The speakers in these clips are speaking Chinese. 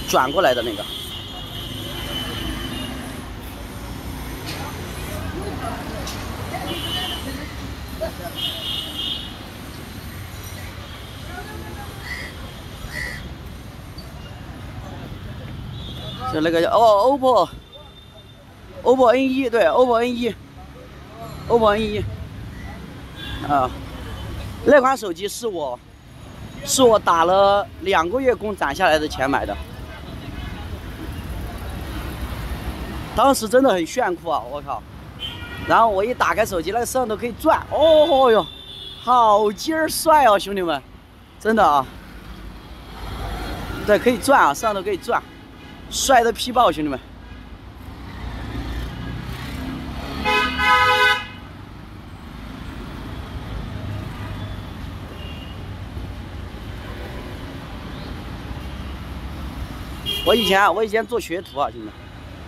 转过来的那个。就那个哦 ，OPPO N1，对 OPPO N1 啊，那款手机是我打了2个月工攒下来的钱买的，当时真的很炫酷啊，我靠！然后我一打开手机，那个摄像头可以转，哦哟，好劲儿帅哦，兄弟们，真的啊，对，可以转啊，摄像头可以转。 帅的批爆，兄弟们！我以前做学徒啊，兄弟们。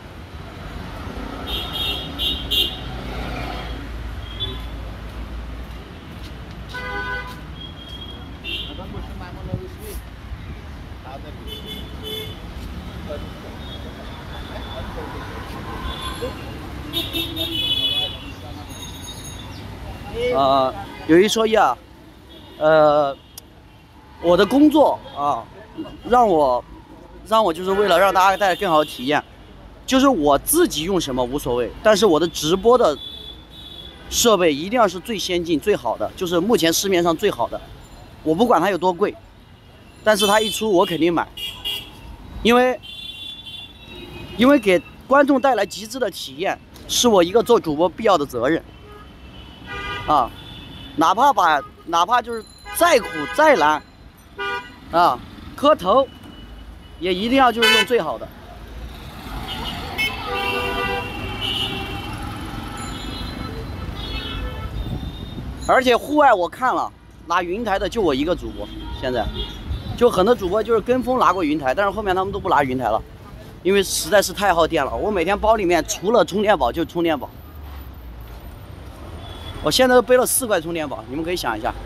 有一说一啊，我的工作啊，让我就是为了让大家带来更好的体验，就是我自己用什么无所谓，但是我的直播的设备一定要是最先进、最好的，就是目前市面上最好的，我不管它有多贵，但是它一出我肯定买，因为给观众带来极致的体验，是我一个做主播必要的责任啊。 哪怕就是再苦再难啊，磕头也一定要就是用最好的。而且户外我看了，拿云台的就我一个主播，现在就很多主播就是跟风拿过云台，但是后面他们都不拿云台了，因为实在是太耗电了。我每天包里面除了充电宝就是充电宝。 我现在都背了4块充电宝，你们可以想一下，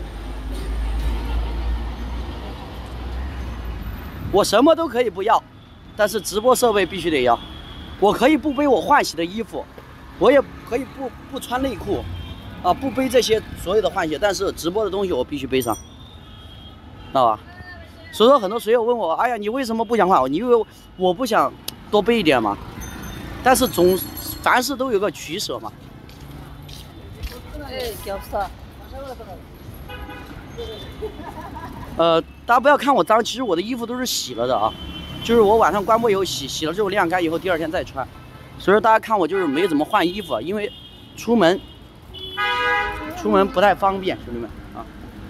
我什么都可以不要，但是直播设备必须得要。我可以不背我换洗的衣服，我也可以不穿内裤，啊，不背这些所有的换洗，但是直播的东西我必须背上，知道吧？所以说很多水友问我，哎呀，你为什么不想换？你以为我不想多背一点吗？但是凡事都有个取舍嘛。 大家不要看我脏，其实我的衣服都是洗了的啊，就是我晚上关播以后洗了之后晾干以后，第2天再穿。所以说大家看我就是没怎么换衣服，因为出门不太方便，兄弟们啊。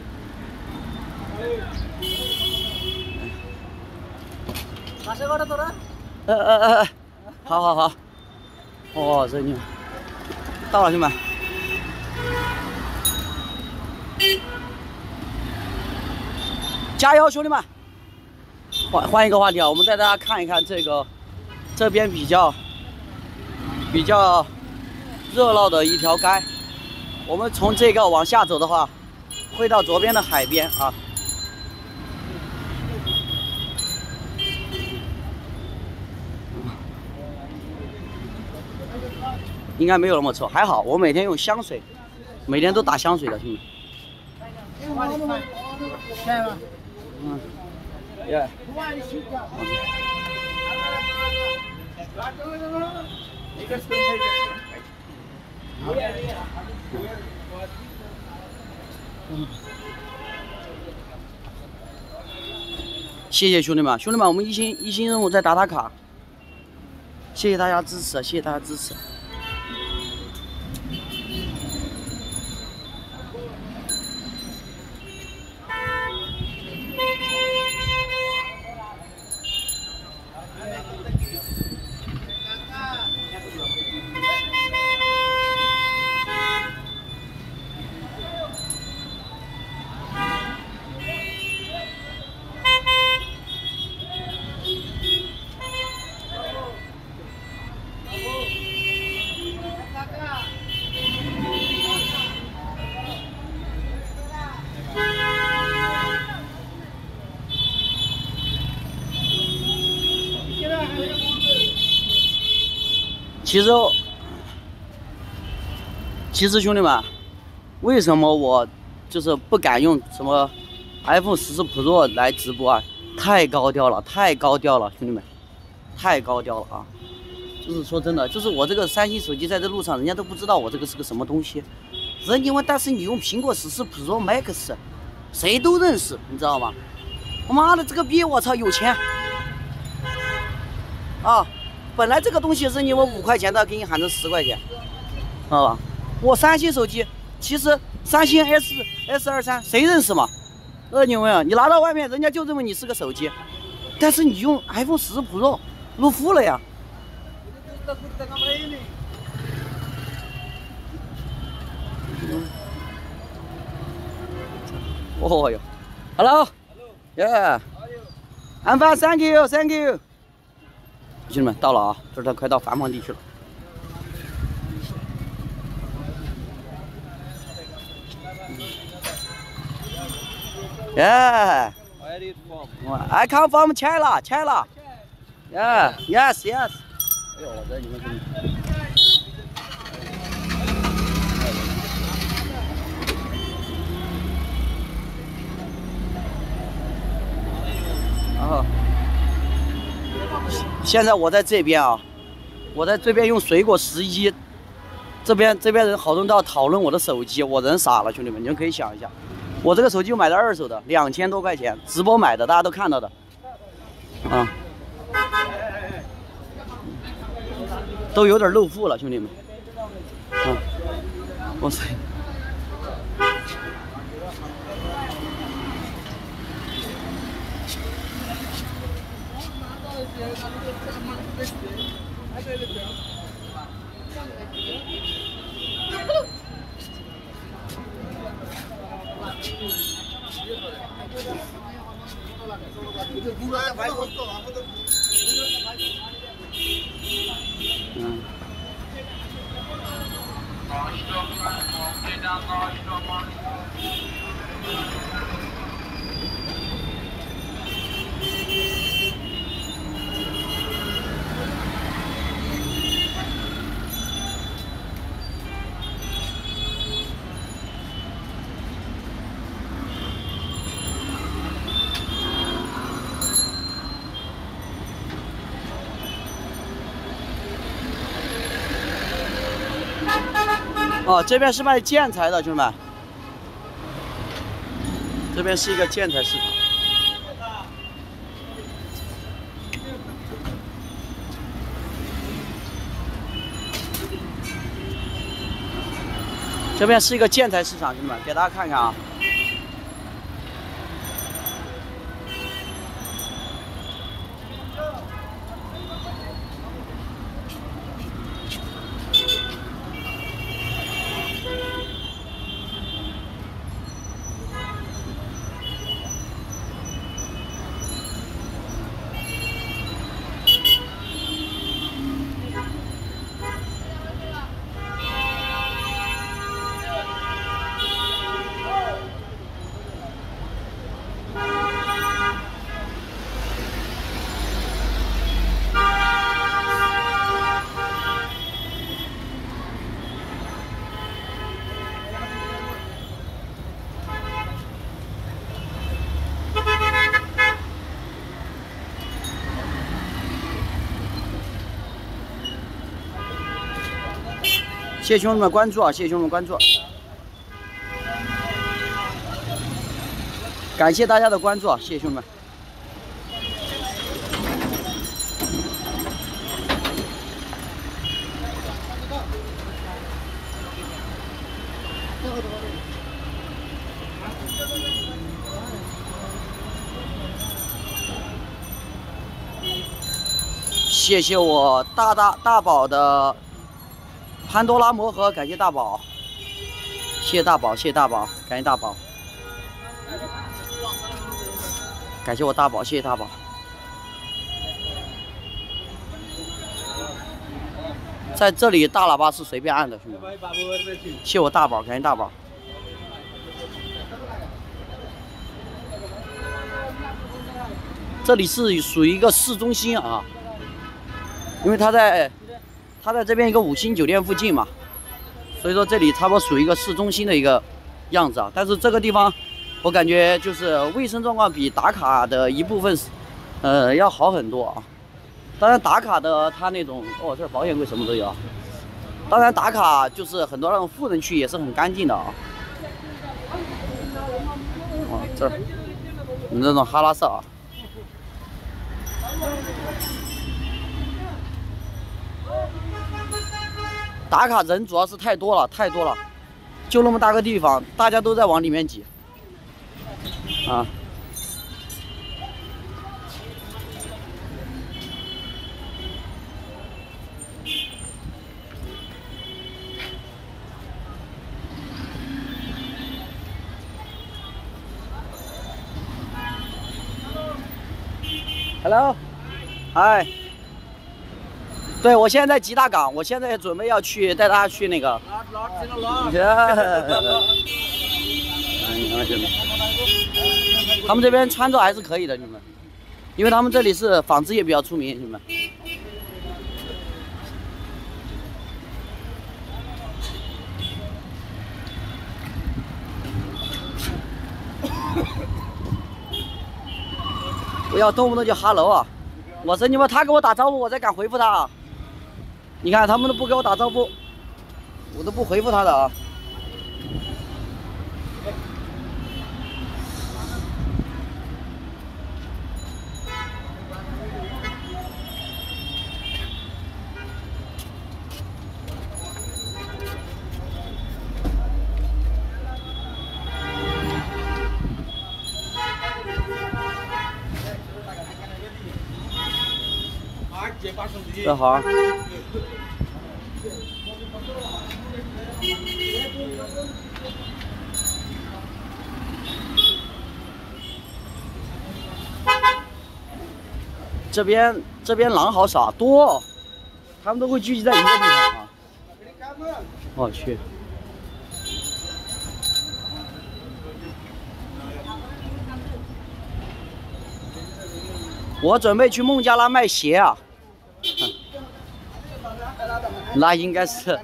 好，哦，这你们到了，兄弟们。 加油，兄弟们！换一个话题啊，我们带大家看一看这边比较热闹的一条街。我们从这个往下走的话，会到左边的海边啊。应该没有那么臭，还好我每天用香水，每天都打香水的，兄弟。Yeah. 谢谢兄弟们，我们一星任务在打卡，谢谢大家支持，谢谢大家支持。 其实兄弟们，为什么我就是不敢用什么 iPhone 14 Pro 来直播啊？太高调了，太高调了，兄弟们，太高调了啊！就是说真的，就是我这个三星手机在这路上，人家都不知道我这个是个什么东西。但是你用苹果14 Pro Max， 谁都认识，你知道吗？他妈的，这个逼我操有钱啊！本来这个东西是你们5块钱的，给你喊成10块钱，知道吧？我三星手机，其实三星 S23 谁认识嘛？你有没有？你拿到外面，人家就认为你是个手机，但是你用 iPhone 14 Pro 入户了呀。哦哟 ，Hello，Yeah，I'm fine，Thank you，Thank you。兄弟们到了啊，这是快到繁忙地区了。Yeah. Where are you from? I come from China. Yeah. Yes. 哎呦，我这你们然后，现在我在这边啊，我在这边用水果11，这边人好多人都要讨论我的手机，我人傻了，兄弟们，你们可以想一下。我这个手机我买的2手的，2000多块钱，直播买的，大家都看到的，啊，都有点露富了，兄弟们，啊，哇塞！哦，这边是卖建材的，兄弟们，这边是一个建材市场。这边是一个建材市场，兄弟们，给大家看看啊。谢谢兄弟们关注啊！谢谢兄弟们关注，感谢大家的关注啊！谢谢兄弟们。谢谢我大宝的潘多拉魔盒，感谢大宝，谢谢大宝，谢谢大宝，感谢大宝，感谢我大宝，谢谢大宝。在这里大喇叭是随便按的，兄弟。谢谢我大宝，感谢大宝。这里是属于一个市中心啊，因为它在它在这边一个5星酒店附近嘛，所以说这里差不多属于一个市中心的一个样子啊。但是这个地方，我感觉就是卫生状况比打卡的一部分，要好很多啊。当然打卡的它那种，哦，这儿保险柜什么都有啊。当然打卡就是很多那种富人区也是很干净的啊。哦，这儿那种哈拉色啊。 打卡人主要是太多了，太多了，就那么大个地方，大家都在往里面挤，啊。Hello， 嗨。 对，我现在在吉大港，我现在准备要去带大家去那个。他们这边穿着还是可以的，兄弟们，因为他们这里是纺织业比较出名，兄弟们。不要动不动就哈喽啊！ 我说你们，他给我打招呼，我才敢回复他。你看他们都不给我打招呼，我都不回复他的啊。这好。这边狼好少，多，他们都会聚集在一个地方啊。我去。我准备去孟加拉卖鞋啊。 那应该是。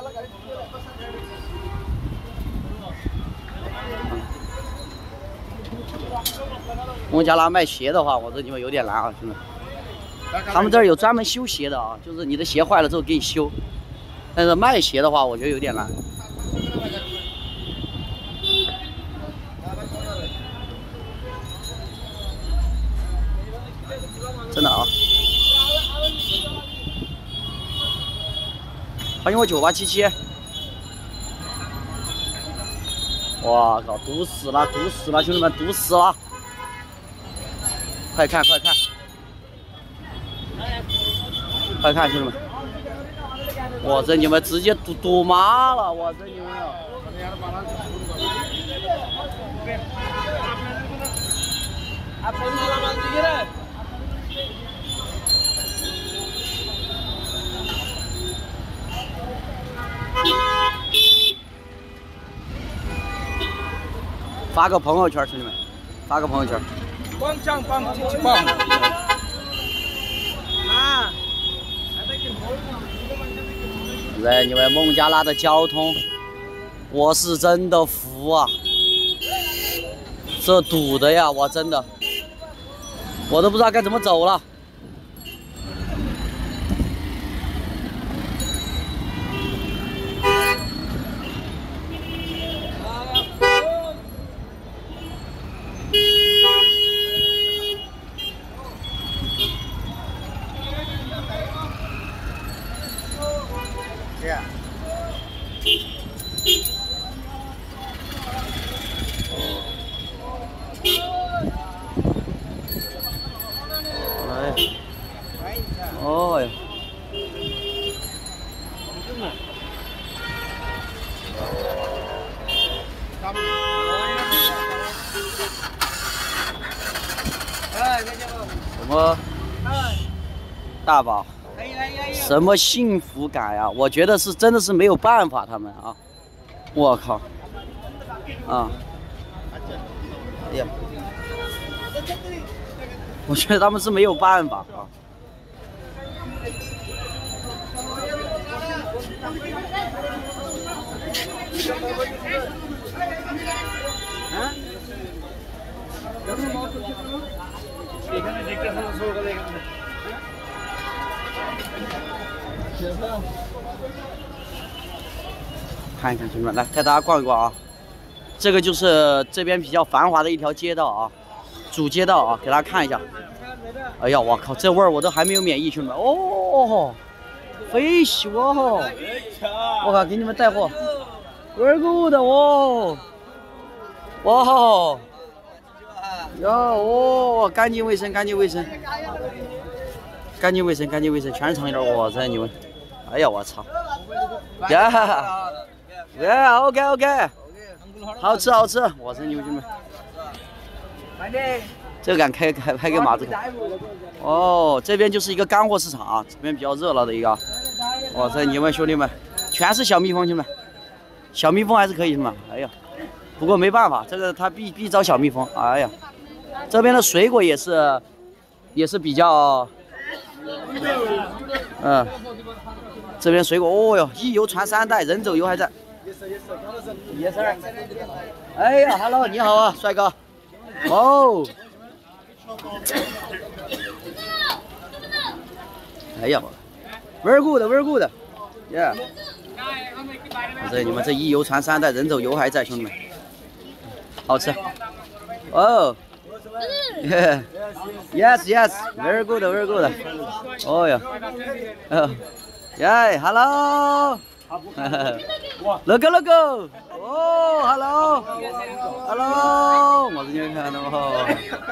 孟加拉卖鞋的话，我这地方有点难啊，兄弟。他们这儿有专门修鞋的啊，就是你的鞋坏了之后给你修。但是卖鞋的话，我觉得有点难。真的啊。 欢迎我9877！哇靠，堵死了，堵死了，兄弟们，堵死了！快看，快看，快看，兄弟们！我这你们直接堵麻了，我这你们！发个朋友圈，兄弟们，发个朋友圈。光上帮进去帮。啊！在你们孟加拉的交通，我是真的服啊！这堵的呀，我真的，我都不知道该怎么走了。 哦哟，什么大宝？什么幸福感呀？我觉得是真的是没有办法，他们啊，我靠，啊，哎呀，我觉得他们是没有办法啊。 看一看，兄弟们，来带大家逛一逛啊。这个就是这边比较繁华的一条街道啊，主街道啊，给大家看一下。哎呀，我靠，这味儿我都还没有免疫，兄弟们。哦，飞喜哦！我靠，给你们带货，very good 哦！哇！哟哦，干净卫生，干净卫生，干净卫生，干净卫生，全是长一点。哇塞，你们！哎呀，我操！呀！耶 ，OK OK， 好吃好吃，我是牛兄们。这个敢开给马子口。哦，这边就是一个干货市场啊，这边比较热闹的一个。哇塞，你们兄弟们，全是小蜜蜂，兄弟们，小蜜蜂还是可以的嘛。哎呀，不过没办法，这个它必招小蜜蜂。哎呀，这边的水果也是比较，这边水果，哦哟，一游传3代，人走油还在。Yes sir。哎呀 ，Hello， 你好啊，帅哥。哦。哎呀 ，very good，very good，yeah。这你们这一游传3代，人走油还在，兄弟们，好吃。哦。Yes，very good，very good。哦呀，耶 ，Hello。Look， 哦 ，Hello，我这边看到哦，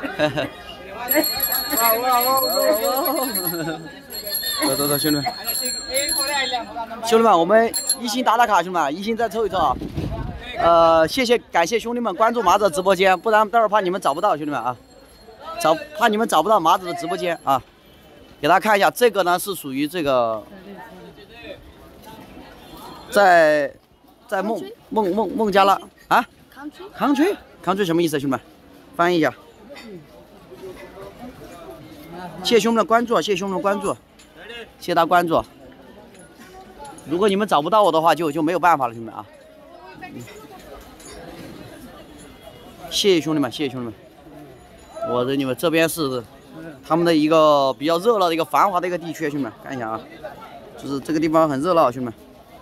走，兄弟们，我们一心打卡，兄弟们，一心再凑一凑啊。感谢兄弟们关注马子直播间，不然待会儿怕你们找不到，兄弟们啊，怕你们找不到马子的直播间啊。给大家看一下，这个呢是属于这个。在孟加拉啊 ，country 什么意思？兄弟们，翻译一下。谢谢兄弟们的关注，谢谢兄弟们关注，谢谢大家关注。如果你们找不到我的话，就没有办法了，兄弟们啊。谢谢兄弟们，谢谢兄弟们。我的你们这边是他们的一个比较热闹的一个繁华的一个地区，兄弟们看一下啊，就是这个地方很热闹，兄弟们。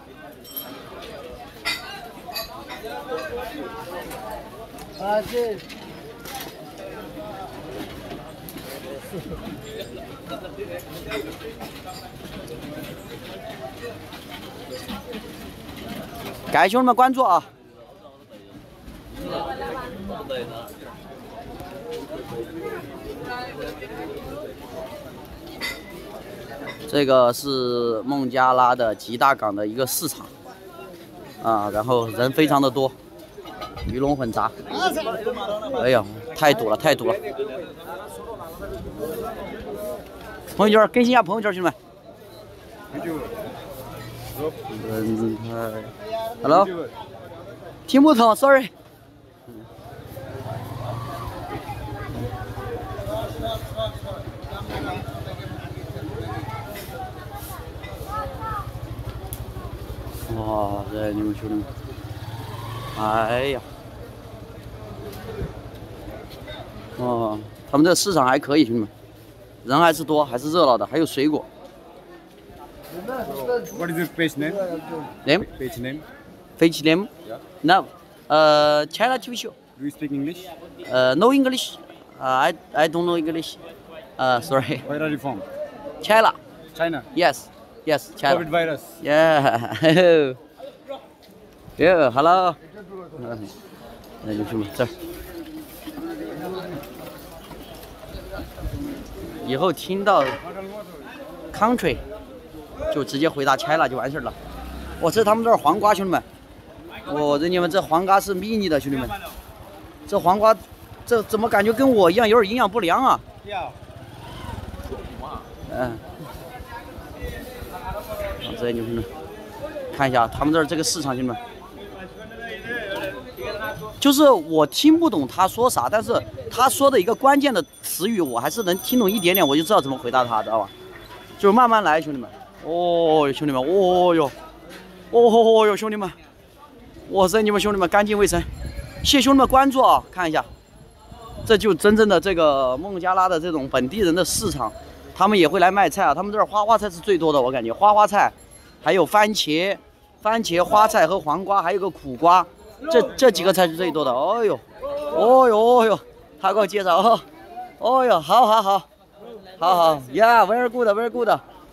感谢兄弟们关注啊！这个是孟加拉的吉大港的一个市场啊，然后人非常的多。鱼龙混杂，哎呀，太堵了，太堵了！朋友圈更新一下朋友圈，兄弟们。Hello， 听不懂 ，sorry。哇，这你们兄弟们，哎呀！哦，他们这市场还可以，兄弟们，人还是多，还是热闹的，还有水果。 What is your page name? Name? Page name? Page name? Yeah. No. China TV show. Do you speak English? No English. I don't know English. Sorry. Where are you from? China. China. Yes. China. COVID virus. Yeah. Yeah. Hello. 那就兄弟这儿。以后听到 country 就直接回答 China 就完事儿了。我这是他们这儿黄瓜，兄弟们。我这你们这黄瓜是 mini 的，兄弟们。这黄瓜，这怎么感觉跟我一样有点营养不良啊？这兄弟们，看一下他们这儿这个市场，兄弟们。就是我听不懂他说啥，但是他说的一个关键的词语，我还是能听懂一点点，我就知道怎么回答他，知道吧？就是慢慢来，兄弟们。哦，兄弟们，哦哟，哦哟，兄弟们，哇塞，你们兄弟们干净卫生，谢谢兄弟们关注啊！看一下， 这就真正的这个孟加拉的这种本地人的市场，他们也会来卖菜啊。他们这儿花菜是最多的，我感觉花菜，还有番茄、花菜和黄瓜，还有个苦瓜，这几个菜是最多的。哦呦，他给我介绍哦，哦呦，好，Yeah，very good，very good。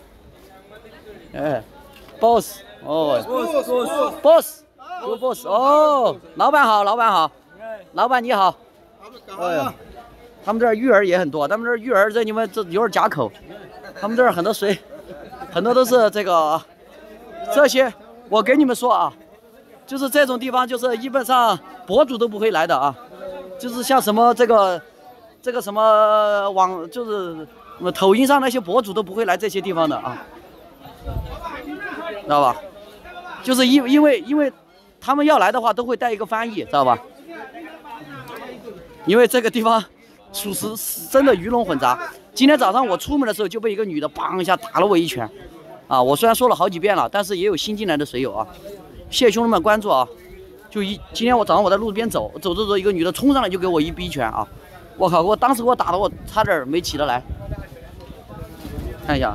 哎 ，boss， 哦 ，boss， 哦，老板好，老板你好。哎呀，他们这儿鱼儿也很多，他们这儿鱼儿这你们这有点夹口，他们这儿很多水，很多都是这个这些。我跟你们说啊，就是这种地方，就是基本上博主都不会来的啊，就是像什么这个什么就是抖音上那些博主都不会来这些地方的啊，知道吧？就是因为他们要来的话，都会带一个翻译，知道吧？因为这个地方属实真的鱼龙混杂。今天早上我出门的时候就被一个女的砰一下打了我一拳，啊！我虽然说了好几遍了，但是也有新进来的水友啊，谢谢兄弟们关注啊！今天早上我在路边走，一个女的冲上来就给我一逼拳啊！我靠！当时给我打的我差点没起得来。看一下，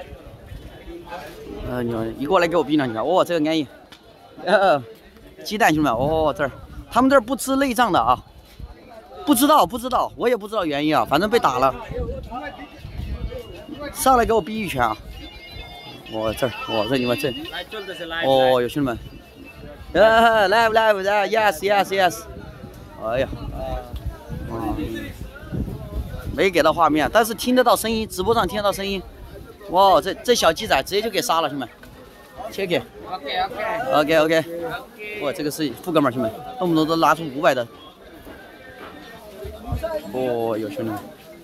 你过来给我逼两拳，哦，这个安逸。鸡蛋兄弟们，哦，这儿他们这儿不吃内脏的啊。不知道，我也不知道原因啊，反正被打了，上来给我逼一拳啊！我这你们这，哦哟，兄弟们，live，yes，哎呀，没给到画面，但是听得到声音，直播上听得到声音，哇，这小鸡仔直接就给杀了，兄弟们 ，OK， 哇，这个是富哥们，兄弟们，动不动都拿出500的。哦，有兄弟们！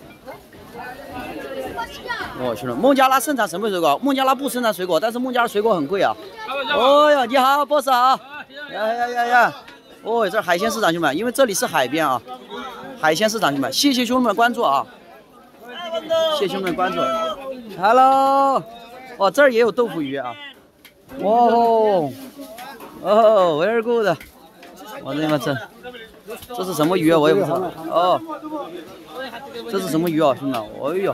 哦，兄弟们，孟加拉盛产什么水果？孟加拉不生产水果，但是孟加拉水果很贵啊。哦哟，你好 ，boss 好。呀！哦，这海鲜市场，兄弟们，因为这里是海边啊，海鲜市场，兄弟们，谢谢兄弟们关注啊！谢谢兄弟们关注。Hello， 哦，这儿也有豆腐鱼啊。哦，very good。我这边这是什么鱼啊？我也不知道。哦，这是什么鱼啊，兄弟们？哎呦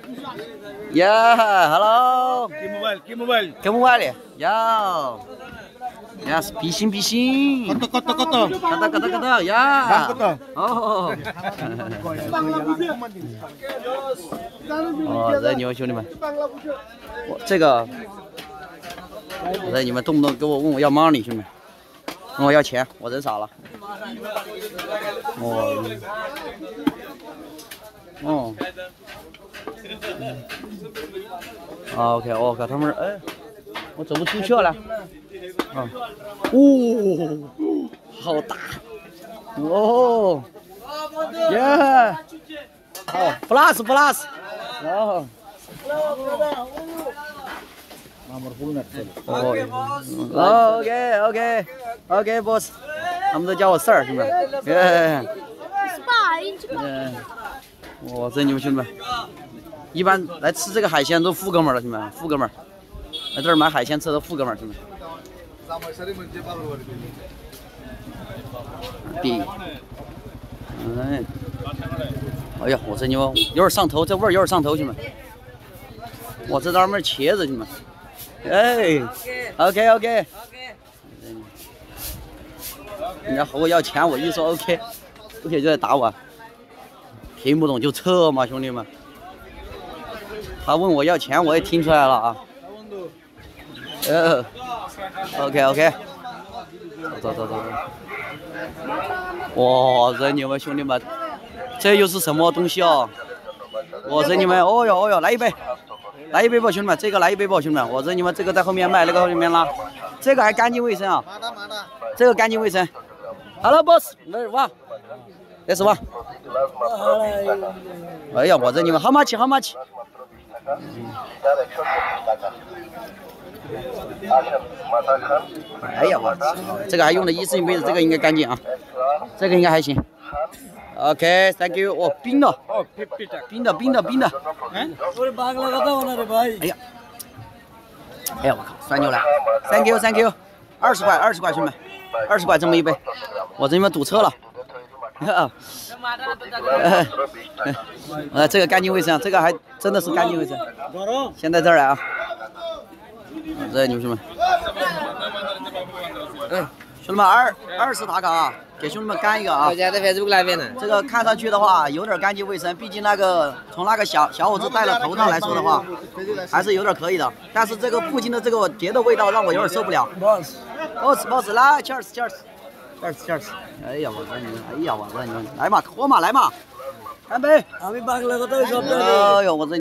，Yeah，Hello。Kembali。呀 ，Yes， 比心。kata，呀。哦。哦，这牛兄弟们，这个，你们动不动给我问我要 money， 兄弟们。问我要钱，我人傻了。OK， 我靠，他们哎，我走不出去了。好大。哦，耶！哦 ，plus。哦。OK boss， 他们都叫我Sir，兄弟们。哇，这牛兄弟们，一般来吃这个海鲜都富哥们了，兄弟们，富哥们，来这儿买海鲜吃的富哥们，兄弟们。哎呀，我这牛有点上头，这味儿有点上头，兄弟们。我这咱们茄子，兄弟们。哎 ，OK， 人家和我要钱，我一说 OK 就在打我，听不懂就撤嘛，兄弟们。他问我要钱，我也听出来了啊。OK， 走。哇，这你们兄弟们，这又是什么东西哦？我这你们，哦哟，来一杯吧，兄弟们，这个来一杯吧，兄弟们，我这你们这个在后面卖，那个后面拉，这个还干净卫生啊，这个干净卫生。Hello boss， 来哇，That's one。哎呀，我这你们 how much？ 哎呀，我这个还用的一次性杯子，这个应该干净啊，这个应该还行。OK，Thank you。哦，冰的。冰的。哎呀，我靠，酸牛奶。Thank you。20块，兄弟们，20块这么一杯，我这你们堵车了。 这个干净卫生，这个还真的是干净卫生。先在这儿来啊，这女士们，兄弟们20打卡啊，给兄弟们干一个啊！ 我家在 Facebook 那边呢。 这个看上去的话有点干净卫生，毕竟那个从那个小伙子戴了头套来说的话，还是有点可以的。但是这个附近的这个别的味道让我有点受不了。boss，来 ，cheers。哎呀，我说你们，来嘛，喝嘛，来嘛，干杯！哎呦，我这。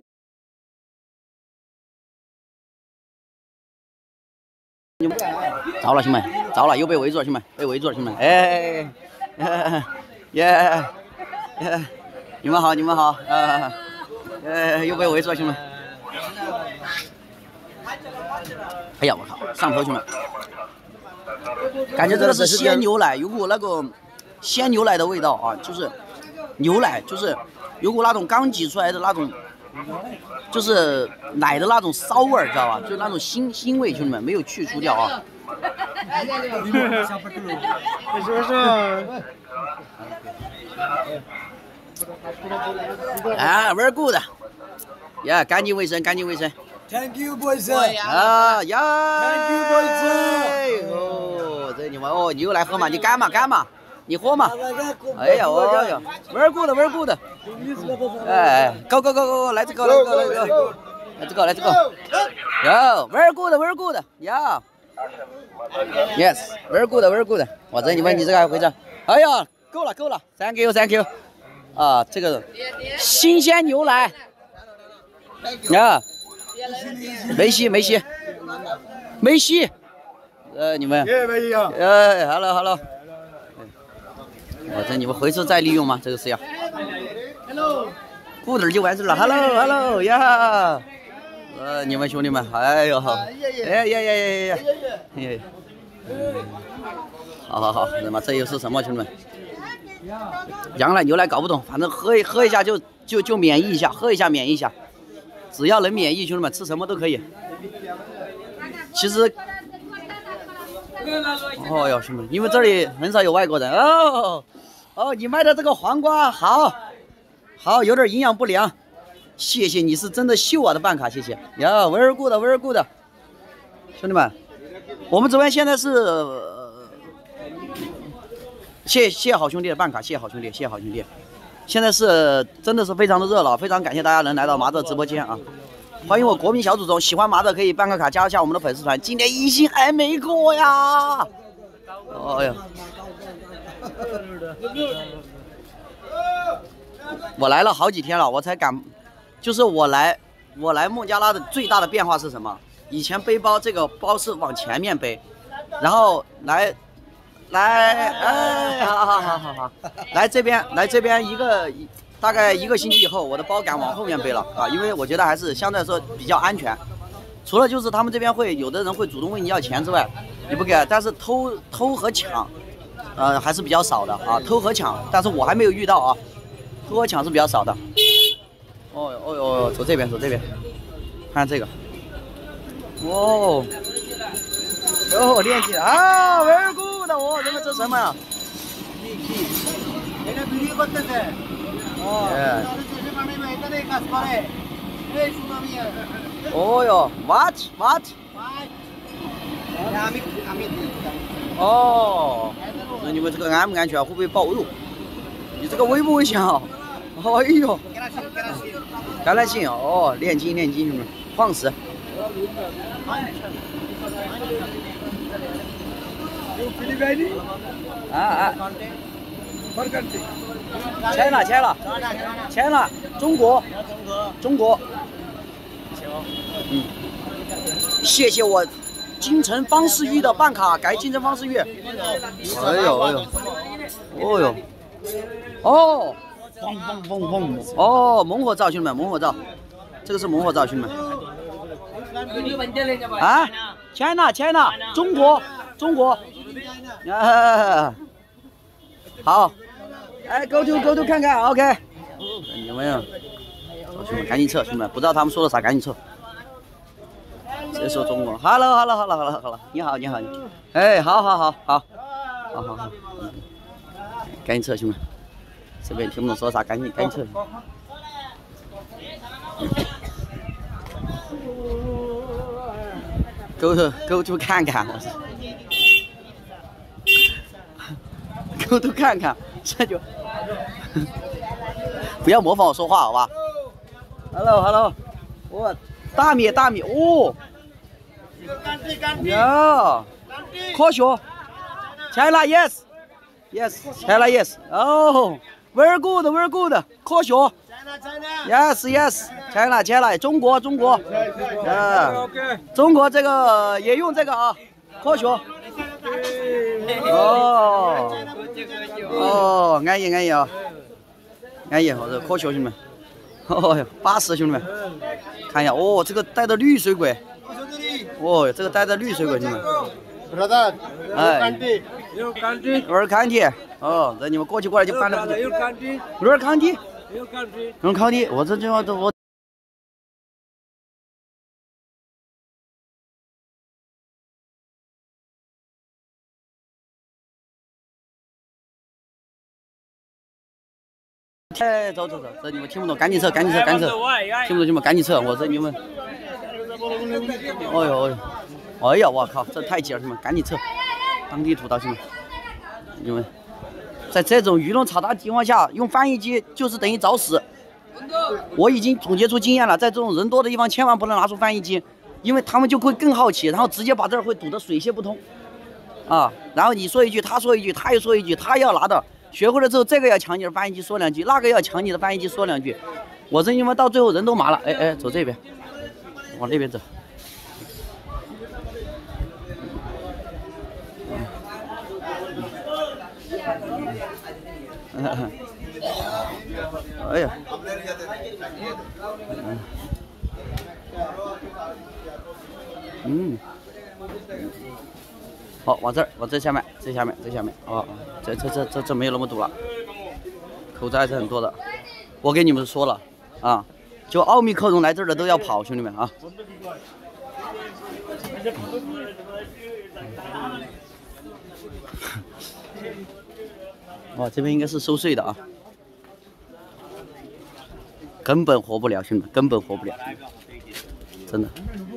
糟了，兄弟们，糟了，又被围住了，兄弟们，被围住了，兄弟们，耶，你们好，又被围住了，兄弟们，哎呀，我靠，上头，兄弟们，感觉这个是鲜牛奶，有股那个鲜牛奶的味道啊，就是牛奶，就是有股那种刚挤出来的那种。就是奶的那种骚味儿，知道吧？就是那种腥味，兄弟们没有去除掉啊。啊 ，very good， 呀，干净卫生。Thank you boys。啊呀 ，Thank you boys。哦，这你们哦，你又来喝嘛？你干嘛？你喝嘛？哎呀，very good。哎 ，go， 来这个，Yo， very good， ，yes，very good。我这你们你这个还回着？哎呀，够了，Thank you。啊，这个新鲜牛奶，呀，梅西，你们，hello。我这你们回去再利用吗？这个是要顾点就完事了。Hello 呀，你们兄弟们，哎呦好，哎，好，他妈这又是什么兄弟们？羊奶牛奶搞不懂，反正喝一下就免疫一下，喝一下免疫一下，只要能免疫，兄弟们吃什么都可以。其实。哦哟，兄弟们，因为这里很少有外国人哦，你卖的这个黄瓜好，有点营养不良，谢谢，你是真的秀我的办卡，谢谢呀 ，very good， 兄弟们，我们这边现在是谢谢好兄弟的办卡，谢谢好兄弟，现在是真的是非常的热闹，非常感谢大家能来到麻豆直播间啊。欢迎我国民小祖宗，喜欢麻的可以办个卡加一下我们的粉丝团。今天一星还没过呀！哎呀，我来了好几天了，我才敢，就是我来孟加拉的最大的变化是什么？以前背包这个包是往前面背，然后来，哎，好，来这边大概1个星期以后，我的包敢往后面背了啊，因为我觉得还是相对来说比较安全。除了就是他们这边有的人会主动问你要钱之外，你不给，但是偷和抢，还是比较少的啊，偷和抢，但是我还没有遇到啊，偷和抢是比较少的。哦哟，走这边，看这个，练起来啊 ，very good， 这什么呀？哦哟 ，what？ 哦，那你们这个安不安全？会不会爆？哟，你这个危不危险啊？哎呦，橄榄杏哦，炼金兄弟们，矿石。啊。签了，中国。谢谢我京城方世玉的办卡，改京城方世玉。哎呦，哦，哦，猛火灶，兄弟们，猛火灶，这个是猛火灶，兄弟们。啊 ，China， 中国，啊，好。哎 ，go to 看看 ，OK。你们呀，兄弟们赶紧撤，兄弟们不知道他们说的啥，赶紧撤。谁说中国 ？Hello，你好。哎，好，赶紧撤，兄弟们。 这边听不懂说啥，赶紧撤。go to 看看，我操 ，go to 看看，这就不要模仿我说话，好吧 ？Hello， 我大米哦，呀，科学 ，China China yes， 哦 ，very good， 科学 ，yes， China， 中国，中国这个也用这个啊，科学，哦，安逸啊，安逸，我这科学兄弟们，哦哟，巴适兄弟们，看一下，哦，这个带着绿水鬼，哦，这个带着绿水鬼兄弟们，哎。尔康体，哦，这你们过去过来就搬了。尔康体，我这我。哎，走，这你们听不懂，赶紧撤，听不懂兄们赶紧撤，我这你们，哎呀，我靠，这太急了，兄们赶紧撤。当地土道兄弟们，你们在这种舆论嘈杂情况下，用翻译机就是等于找死。我已经总结出经验了，在这种人多的地方，千万不能拿出翻译机，因为他们就会更好奇，然后直接把这儿会堵得水泄不通啊。然后你说一句，他说一句，他又说一句，他要拿的，学会了之后，这个要抢你的翻译机说两句，那个要抢你的翻译机说两句。我这因为到最后人都麻了，哎，走这边，往那边走。哎呀，好，往这下面，哦，这没有那么堵了，口子还是很多的。我跟你们说了啊，就奥密克戎来这儿的都要跑，兄弟们啊。哇，这边应该是收税的啊，根本活不了，兄弟们，根本活不了，真的。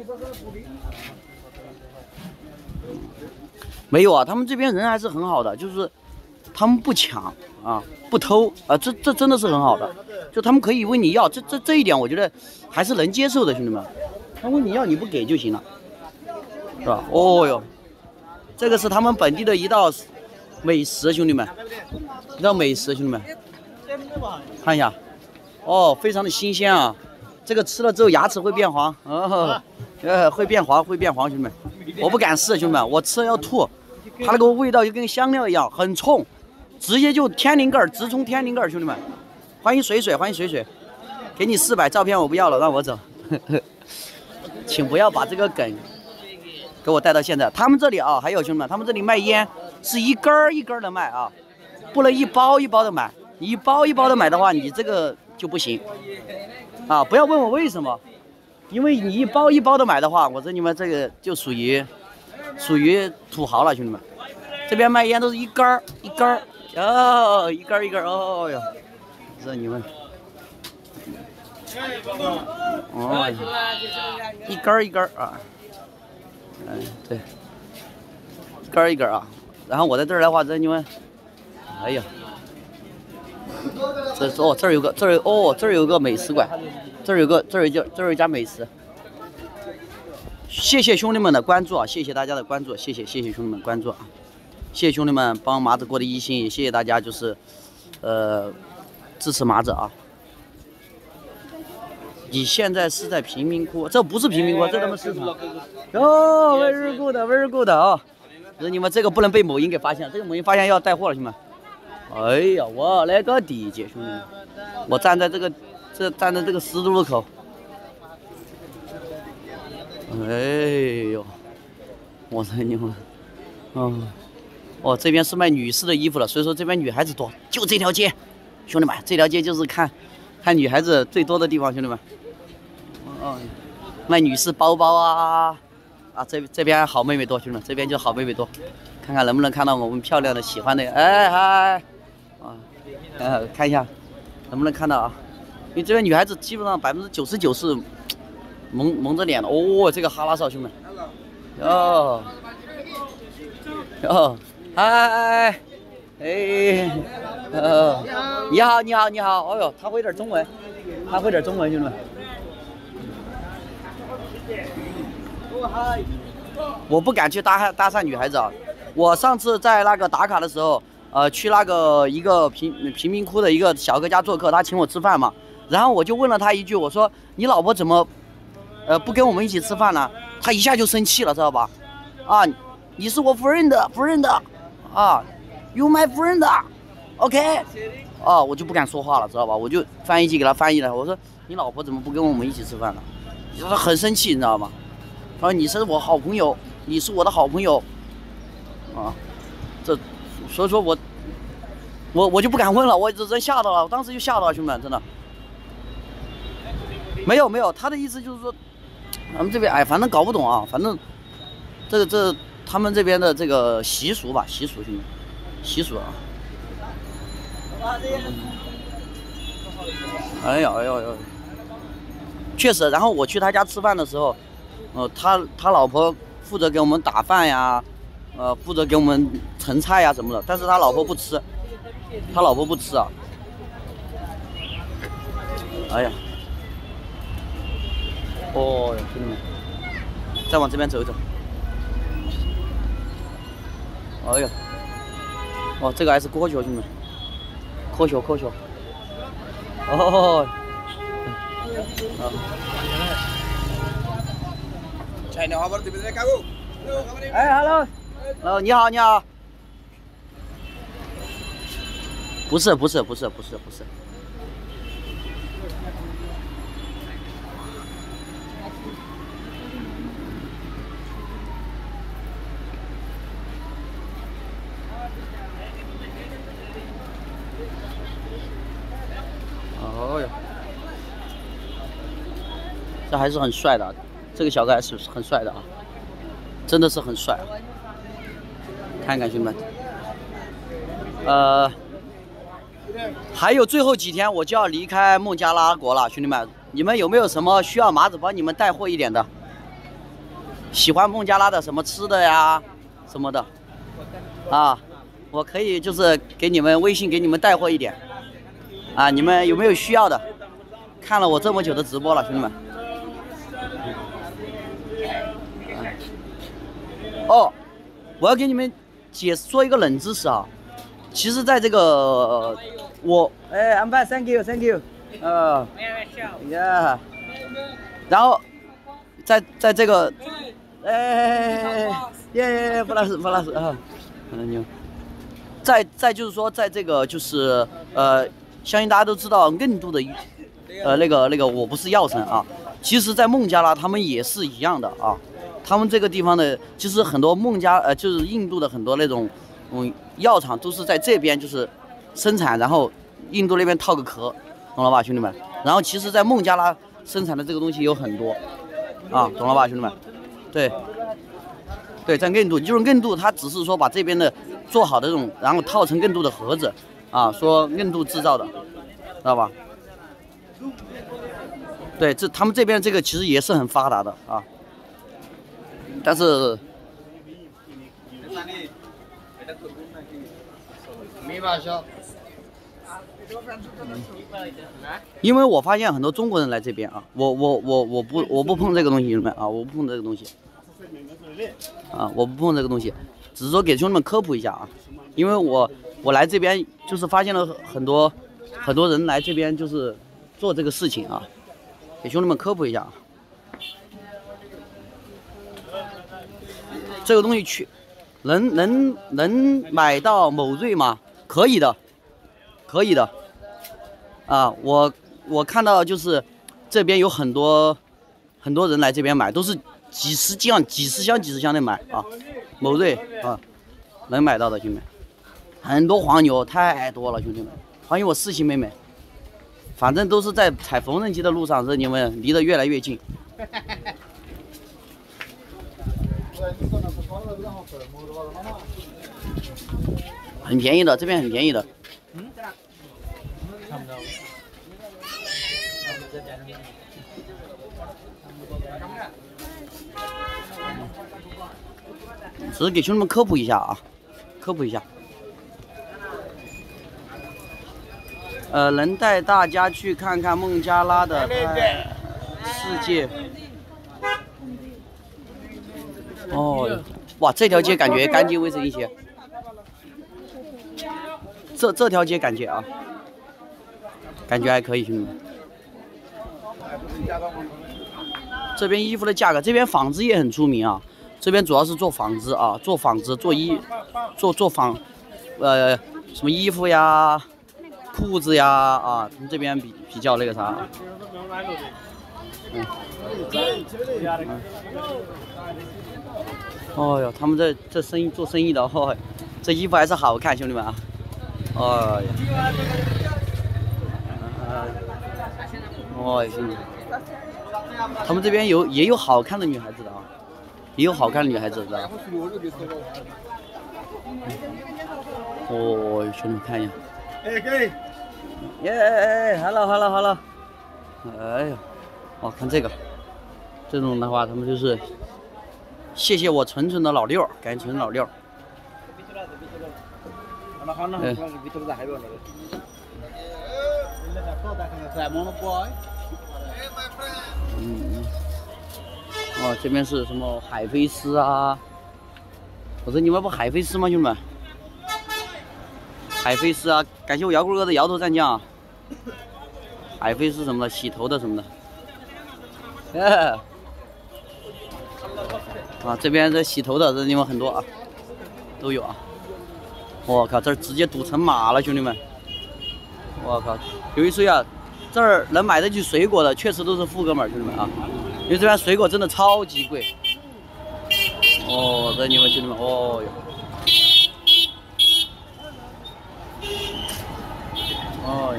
没有啊，他们这边人还是很好的，就是他们不抢啊，不偷啊，这真的是很好的，就他们可以问你要，这一点我觉得还是能接受的，兄弟们。他问你要你不给就行了，是吧？哦哟，这个是他们本地的一道美食，兄弟们，一道美食，兄弟们，看一下，哦，非常的新鲜啊！这个吃了之后牙齿会变黄，哦，会变黄，兄弟们，我不敢试，兄弟们，我吃了要吐，它那个味道就跟香料一样，很冲，直接就天灵盖，直冲天灵盖，兄弟们，欢迎水水，给你400，照片我不要了，让我走，请不要把这个梗给我带到现在。他们这里啊，还有兄弟们，他们这里卖烟是一根儿一根儿的卖啊，不能一包一包的买。你一包一包的买的话，你这个就不行啊！不要问我为什么，因为你一包一包的买的话，我说你们这个就属于土豪了，兄弟们。这边卖烟都是一根儿一根儿，哦，一根儿一根儿，哦哟，这你们，哦，一根儿一根儿啊。对，一根一根啊，然后我在这儿的话，这你们，哎呀，这儿有个美食馆，这儿有一家美食。谢谢兄弟们的关注啊，谢谢大家的关注，谢谢兄弟们关注啊，谢谢兄弟们帮麻子过的一心，也谢谢大家就是支持麻子啊。你现在是在贫民窟，这不是贫民窟，这他妈市场。哦 ，very good 啊！你们这个不能被某音给发现，这个某音发现要带货了，兄弟们。哎呀，我那个地界，兄弟们，我站在这个十字路口。哎呦，我操你们！哦，这边是卖女士的衣服了，所以说这边女孩子多，就这条街，兄弟们，这条街就是看女孩子最多的地方，兄弟们。卖女士包包啊，这边好妹妹多，兄弟们，这边就好妹妹多，看看能不能看到我们漂亮的喜欢的，哎嗨，啊， 看一下能不能看到啊？因为这边女孩子基本上99%是蒙着脸的。哦，这个哈拉少兄们，哟哟，嗨，哎，你好，你好，你好。哦呦，他会点中文，他会点中文，兄弟们。我不敢去搭讪女孩子啊。我上次在那个打卡的时候，去那个一个贫民窟的一个小哥家做客，他请我吃饭嘛。然后我就问了他一句，我说你老婆怎么，不跟我们一起吃饭呢？他一下就生气了，知道吧？啊，你是我friend，啊 ，you my friend，OK，啊，我就不敢说话了，知道吧？我就翻译机给他翻译了，我说你老婆怎么不跟我们一起吃饭呢？他很生气，你知道吗？他说你是我好朋友，你是我的好朋友，啊，所以说我就不敢问了，我真吓到了，我当时就吓到了，兄弟们，真的。没有，他的意思就是说，咱们这边反正搞不懂啊，反正这他们这边的这个习俗吧，习俗兄弟，习俗啊。哎呀，确实。然后我去他家吃饭的时候，他老婆负责给我们打饭呀，负责给我们盛菜呀什么的，但是他老婆不吃，啊。哎呀。哦，兄弟们，再往这边走一走。哎呀，哦，这个还是科学，兄弟们，科学。哦，哎 ，hello，你好。不是。哦哟，这还是很帅的，这个小哥还是很帅的啊，真的是很帅。看看兄弟们，还有最后几天我就要离开孟加拉国了，兄弟们，你们有没有什么需要麻子帮你们带货一点的？喜欢孟加拉的什么吃的呀，什么的，啊，我可以就是给你们微信给你们带货一点。啊，你们有没有需要的？看了我这么久的直播了，兄弟们。哦，我要给你们说一个冷知识啊。其实，在这个I'm fine, thank you，yeah。然后，在这个，不拉屎啊，牛。再就是说，在这个就是相信大家都知道，印度的那个我不是药神啊，其实，在孟加拉他们也是一样的啊。他们这个地方的，其实很多就是印度的很多那种药厂都是在这边就是生产，然后印度那边套个壳，懂了吧，兄弟们？然后其实，在孟加拉生产的这个东西有很多啊，懂了吧，兄弟们？对，在印度，就是印度，它只是说把这边的做好的这种，然后套成印度的盒子。啊，说印度制造的，知道吧？对，他们这边这个其实也是很发达的啊，但是，因为我发现很多中国人来这边啊，我不碰这个东西，兄弟们啊，我不碰这个东西，啊，我不碰这个东西，只是说给兄弟们科普一下啊，因为我来这边就是发现了很多人来这边就是做这个事情啊，给兄弟们科普一下。这个东西能买到某瑞吗？可以的。啊，我看到就是这边有很多人来这边买，都是几十箱的买啊，某瑞啊能买到的，兄弟们。很多黄牛太多了，兄弟们，黄牛我4星妹妹，反正都是在踩缝纫机的路上，这你们离得越来越近。很便宜的，这边很便宜的。 只是给兄弟们科普一下啊，科普一下。能带大家去看看孟加拉的世界。哦，哇，这条街感觉干净卫生一些。这条街感觉啊，感觉还可以，兄弟们。这边衣服的价格，这边纺织业很出名啊。这边主要是做纺织啊，做纺织、做纺，什么衣服呀、裤子呀啊，这边比较那个啥。哦哟，他们这做生意的，哦，这衣服还是好看，兄弟们啊。哦呀，哦兄弟，他们这边也有好看的女孩子的啊。也有好看的女孩子，知道吧？哦，兄弟们看一下。耶 ，hello。哎呀，哦，看这个，这种的话，他们就是谢谢我纯纯的老六，感谢纯纯老六。哦，这边是什么海飞丝啊？我说你们不海飞丝吗，兄弟们？海飞丝啊！感谢我摇棍哥的摇头蘸酱啊！海飞丝什么的，洗头的什么的。啊，这边这洗头的这地方很多啊，都有啊。我靠，这儿直接堵成马了，兄弟们！我靠，有一说啊，这儿能买得起水果的，确实都是富哥们儿，兄弟们啊。因为这边水果真的超级贵。哦，这你们兄弟们，哦哟，哦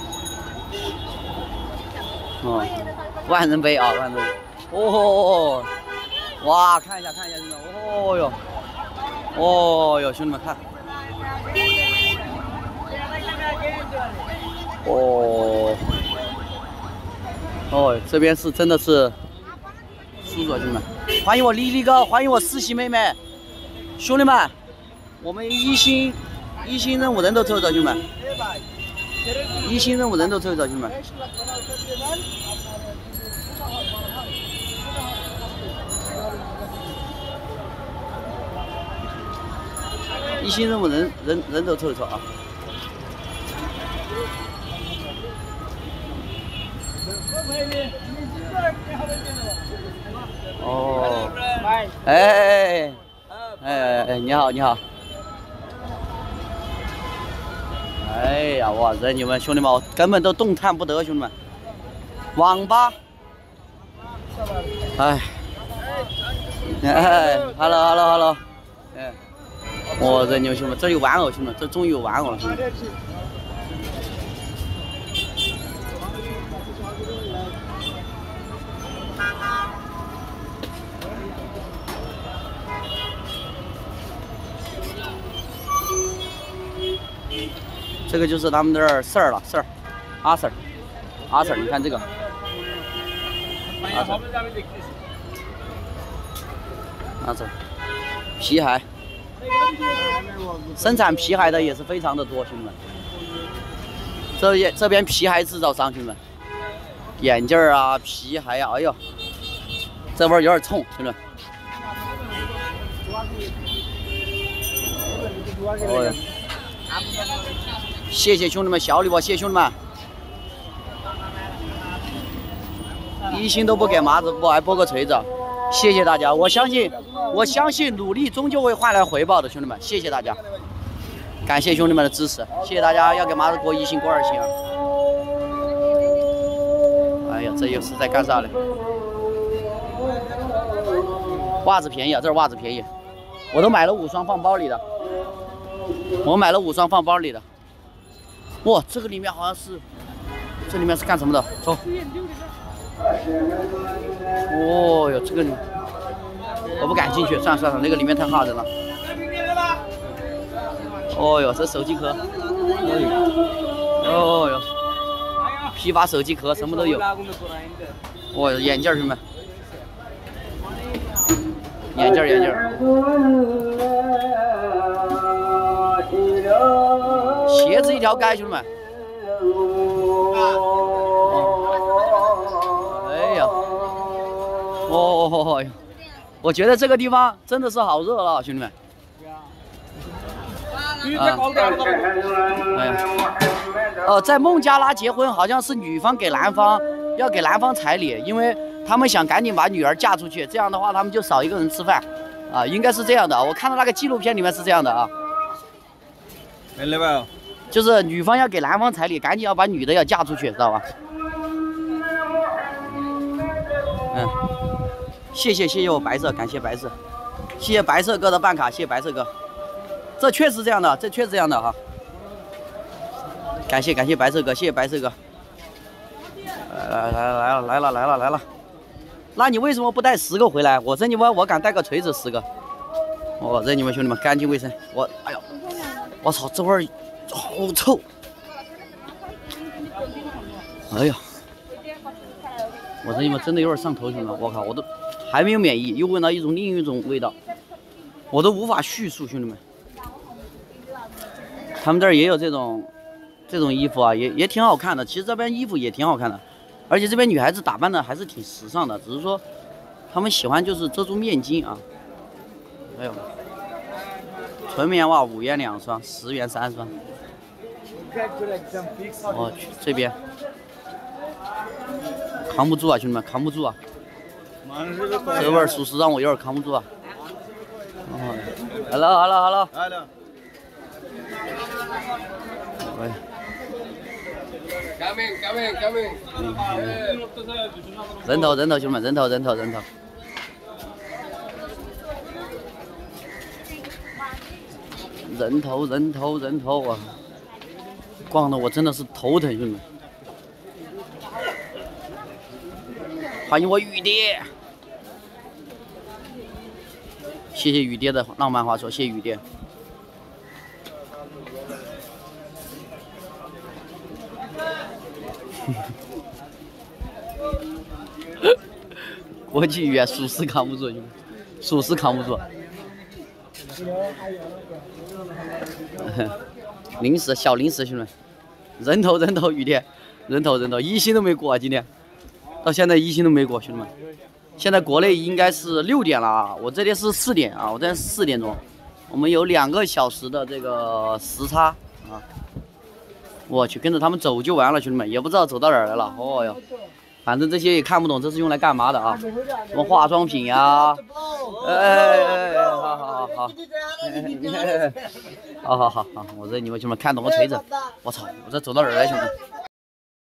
哟，哦，万人杯啊，万人杯，哦，哇，看一下兄弟们，哦哟，哦哟，兄弟们看，哦，哦，这边是真的是。叔叔兄弟们，欢迎我丽丽哥，欢迎我思琪妹妹，兄弟们，我们一星任务人都凑一找，兄弟们，一星任务人都凑一找，兄弟们，一星任务人都凑一凑啊。哦，哎，你好。哎呀，哇塞，你们兄弟们根本都动弹不得，兄弟们。网吧，哎，hello，哎，我这牛兄弟，这有玩偶，兄弟们，这终于有玩偶了，兄弟们。这个就是他们这儿Sir了，Sir，阿 Sir，你看这个，阿 Sir，皮鞋，生产皮鞋的也是非常的多，兄弟们。这边皮鞋制造商，兄弟们，眼镜啊，皮鞋啊，哎呦，这味儿有点冲，兄弟们。哦呀。谢谢兄弟们小礼物，谢谢兄弟们，一星都不给麻子播，还播个锤子，谢谢大家，我相信努力终究会换来回报的，兄弟们，谢谢大家，感谢兄弟们的支持，谢谢大家要给麻子播一星过2星啊！哎呀，这又是在干啥嘞？袜子便宜啊，这儿袜子便宜，我都买了5双放包里的，哇，这个里面好像是，这里面是干什么的？走。哦哟，这个我不敢进去，算了，那个里面太吓人了。哦哟，这手机壳。哦哟。 批发手机壳什么都有。哦，眼镜儿兄弟们，眼镜儿眼镜儿。鞋子一条街，兄弟们。哎呀，哦，我觉得这个地方真的是好热闹，兄弟们。哎呀，在孟加拉结婚，好像是女方给男方要给男方彩礼，因为他们想赶紧把女儿嫁出去，这样的话他们就少一个人吃饭，啊，应该是这样的。我看到那个纪录片里面是这样的啊，就是女方要给男方彩礼，赶紧要把女的要嫁出去，知道吧？嗯，谢谢我白色，感谢白色，谢谢白色哥的办卡，谢谢白色哥，这确实这样的，这确实这样的哈。感谢白色哥，谢谢白色哥。来了，那你为什么不带10个回来？我这你们我敢带个锤子10个。我这你们兄弟们干净卫生。哎呦，我操，这味儿好臭！哎呀，我这你们真的有点上头，兄弟们，我靠，我都还没有免疫，又闻到另一种味道，我都无法叙述，兄弟们。他们这儿也有这种衣服啊，也挺好看的。其实这边衣服也挺好看的，而且这边女孩子打扮的还是挺时尚的，只是说她们喜欢就是遮住面巾啊。哎呦，纯棉袜5元2双，10元3双。我去，这边扛不住啊，兄弟们，扛不住啊！这味儿属实让我有点扛不住啊。Hello。喂。人头，兄弟们，人头。人头啊！逛的我真的是头疼，兄弟们。欢迎我雨爹，谢谢雨爹的浪漫话说，谢谢雨爹。国际语言属实扛不住，兄弟，属实扛不住。零食，小零食，兄弟们，人头，雨天，人头，1星都没过啊！今天到现在1星都没过，兄弟们。现在国内应该是6点了啊，我这边是4点啊，我这边是4点钟，我们有2个小时的这个时差啊。我去，跟着他们走就完了，兄弟们，也不知道走到哪儿来了。哦哟，反正这些也看不懂，这是用来干嘛的啊？什么化妆品呀？好，我这你们兄弟们看懂个锤子，我操，我这走到哪儿来，兄弟们？